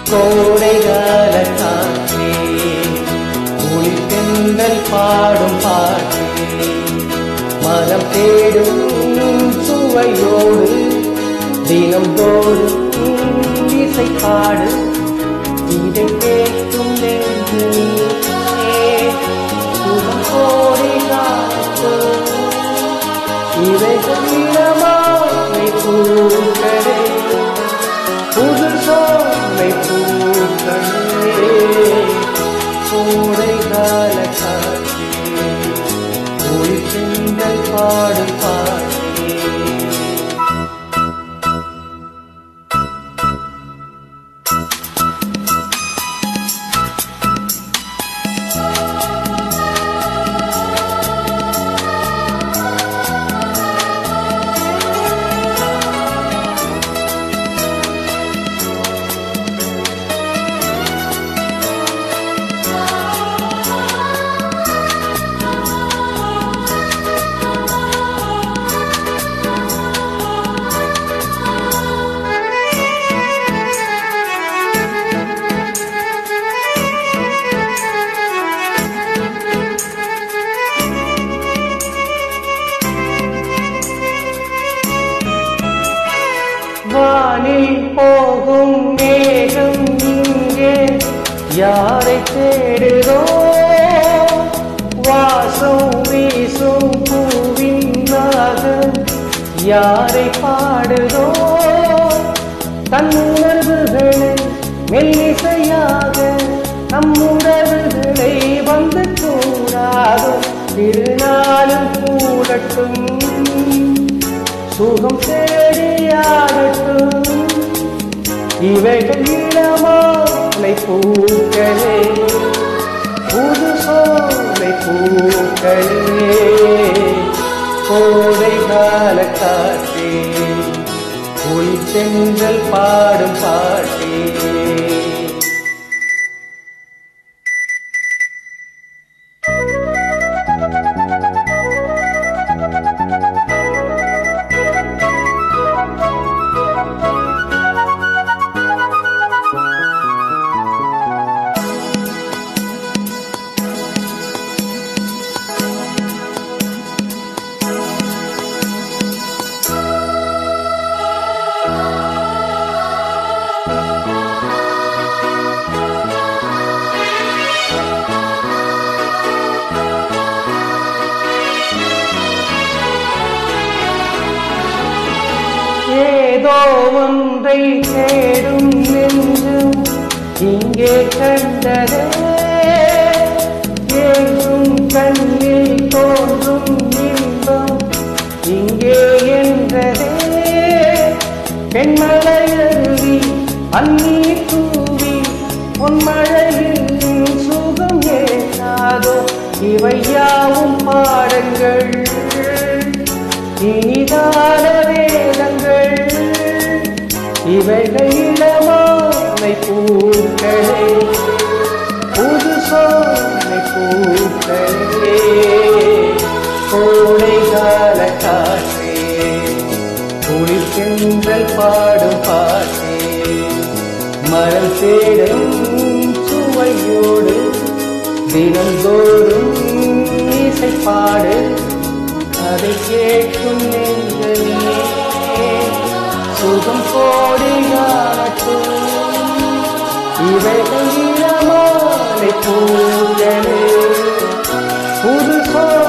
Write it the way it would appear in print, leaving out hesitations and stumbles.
கோடைகால காற்றே குளிர்தென்றல் பாடும் பாட்டே மனம் தேடும் சுவையோடு தினம்தோறும் இசை பாடு இதை கேட்கும் நெஞ்சே சுகம் கோடைகாலத்தோ இவைகள் இளமாலை பூக்களே புது சோலை பூக்களே கோடைகால காற்றே குளிர்தென்றல் பாடும் பாட்டே வானில் போகும் மேகம் இங்கே யாரை தேடுதோ வாசம் வீசும் பூவின் நாகம் யாரை பாடுதோ தன் உணர்வுகளை மெல்லிசையாக நம் உணர்வுகளை வந்து கூடாதோ திருநாளும் கூடட்டும் சுகம் தேடியாடட்டும் இவைகள் இளமாலை பூக்களே புது சோலை பூக்களே கோடைகால காற்றே குளிர்தென்றல் பாடும் பாட்டே ஏதோ ஒன்றை தேடும் நெஞ்சும் இங்கே கண்டதே ஏதும் கண்ணில் தோன்றும் இன்பம் இங்கே என்றதே பெண்மலையருவி அந்நீர் தூவி பொன்மழையில் சுகம் ஏற்காதோ இவையாவும் பாடங்கள் இனிதான வேதங்கள் இவைகள் இளமாலை பூக்களே புது சோலை பூக்களே கோடைகால காற்றே குளிர்தென்றல் பாடும் பாட்டே மரம் தேடும் சுவையோடு தினந்தோறும் இசை பாடு அதை கேட்கும் நெஞ்சமே சுகம் கோடைகாலத்தோ இவைகள் இளமாலை பூக்களே புது